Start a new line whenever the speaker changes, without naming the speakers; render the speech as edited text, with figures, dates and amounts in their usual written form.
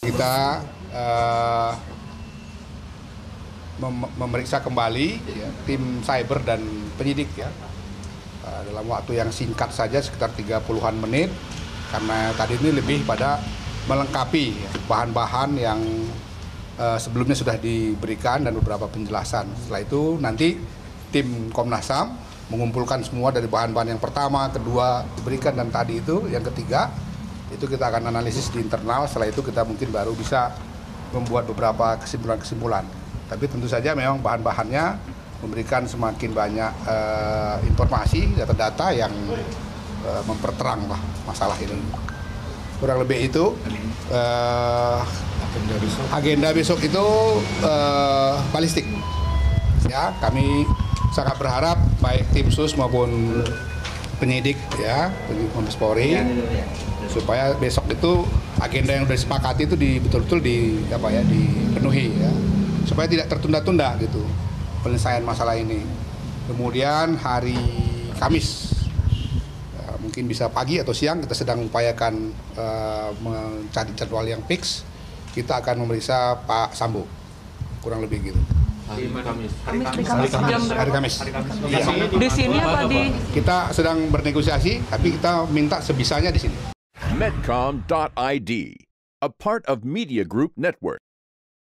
Kita memeriksa kembali ya, tim cyber dan penyidik ya, dalam waktu yang singkat saja sekitar 30-an menit, karena tadi ini lebih pada melengkapi ya, bahan-bahan yang sebelumnya sudah diberikan dan beberapa penjelasan. Setelah itu nanti tim Komnas HAM mengumpulkan semua dari bahan-bahan yang pertama, kedua diberikan, dan tadi itu yang ketiga itu kita akan analisis di internal. Setelah itu kita mungkin baru bisa membuat beberapa kesimpulan-kesimpulan. Tapi tentu saja memang bahan-bahannya memberikan semakin banyak informasi, data-data yang memperterang lah masalah ini. Kurang lebih itu agenda besok itu balistik. Ya, kami sangat berharap baik tim sus maupun penyidik ya, penyidik Mabes Polri, supaya besok itu agenda yang sudah disepakati itu betul-betul dipenuhi ya, supaya tidak tertunda-tunda gitu penyelesaian masalah ini. Kemudian hari Kamis mungkin bisa pagi atau siang, kita sedang upayakan mencari jadwal yang fix. Kita akan memeriksa Pak Sambo, kurang lebih gitu.
Hari
Kamis.
Di sini apa di?
Kita sedang bernegosiasi, tapi kita minta sebisanya di sini.
Medcom.id, a part of Media Group Network.